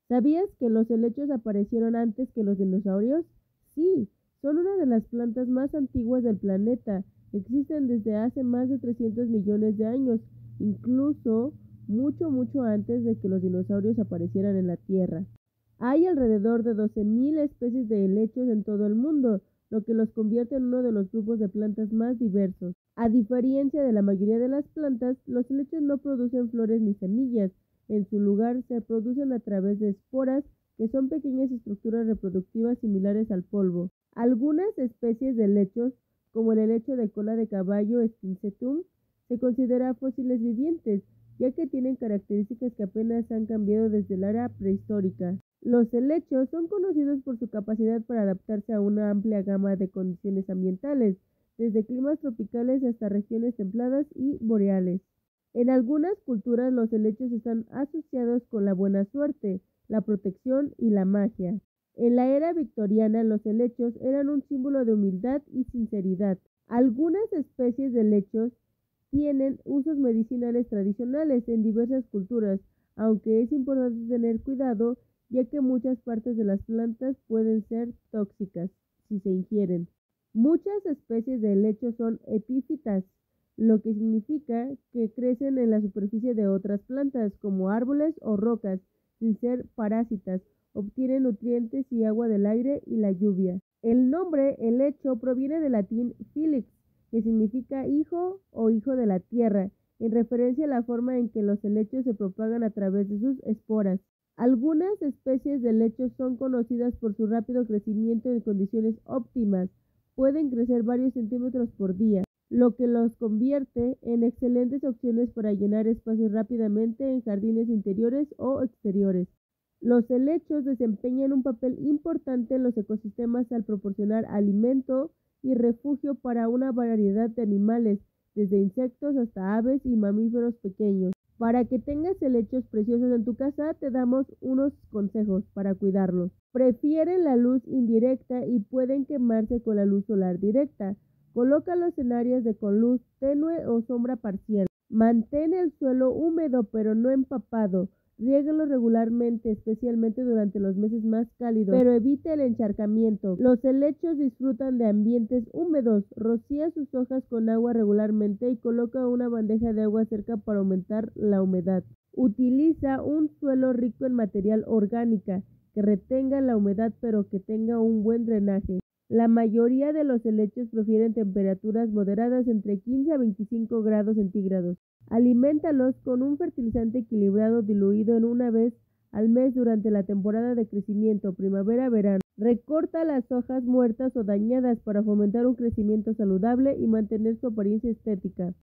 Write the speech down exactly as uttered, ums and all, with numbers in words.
¿Sabías que los helechos aparecieron antes que los dinosaurios? Sí, son una de las plantas más antiguas del planeta. Existen desde hace más de trescientos millones de años, incluso mucho, mucho antes de que los dinosaurios aparecieran en la Tierra. Hay alrededor de doce mil especies de helechos en todo el mundo, lo que los convierte en uno de los grupos de plantas más diversos. A diferencia de la mayoría de las plantas, los helechos no producen flores ni semillas. En su lugar, se producen a través de esporas, que son pequeñas estructuras reproductivas similares al polvo. Algunas especies de helechos, como el helecho de cola de caballo Spincetum, se consideran fósiles vivientes, ya que tienen características que apenas han cambiado desde la era prehistórica. Los helechos son conocidos por su capacidad para adaptarse a una amplia gama de condiciones ambientales, desde climas tropicales hasta regiones templadas y boreales. En algunas culturas los helechos están asociados con la buena suerte, la protección y la magia. En la era victoriana los helechos eran un símbolo de humildad y sinceridad. Algunas especies de helechos tienen usos medicinales tradicionales en diversas culturas, aunque es importante tener cuidado, ya que muchas partes de las plantas pueden ser tóxicas si se ingieren. Muchas especies de helechos son epífitas, lo que significa que crecen en la superficie de otras plantas, como árboles o rocas, sin ser parásitas. Obtienen nutrientes y agua del aire y la lluvia. El nombre helecho proviene del latín filix, que significa hijo o hijo de la tierra, en referencia a la forma en que los helechos se propagan a través de sus esporas. Algunas especies de helechos son conocidas por su rápido crecimiento en condiciones óptimas. Pueden crecer varios centímetros por día, lo que los convierte en excelentes opciones para llenar espacios rápidamente en jardines interiores o exteriores. Los helechos desempeñan un papel importante en los ecosistemas al proporcionar alimento y refugio para una variedad de animales, desde insectos hasta aves y mamíferos pequeños. Para que tengas helechos preciosos en tu casa, te damos unos consejos para cuidarlos. Prefieren la luz indirecta y pueden quemarse con la luz solar directa. Colócalos en áreas de con luz tenue o sombra parcial. Mantén el suelo húmedo pero no empapado. Riégalo regularmente, especialmente durante los meses más cálidos, pero evite el encharcamiento. Los helechos disfrutan de ambientes húmedos. Rocía sus hojas con agua regularmente y coloca una bandeja de agua cerca para aumentar la humedad. Utiliza un suelo rico en material orgánica, que retenga la humedad pero que tenga un buen drenaje. La mayoría de los helechos prefieren temperaturas moderadas entre quince a veinticinco grados centígrados. Aliméntalos con un fertilizante equilibrado diluido en una vez al mes durante la temporada de crecimiento, primavera-verano. Recorta las hojas muertas o dañadas para fomentar un crecimiento saludable y mantener su apariencia estética.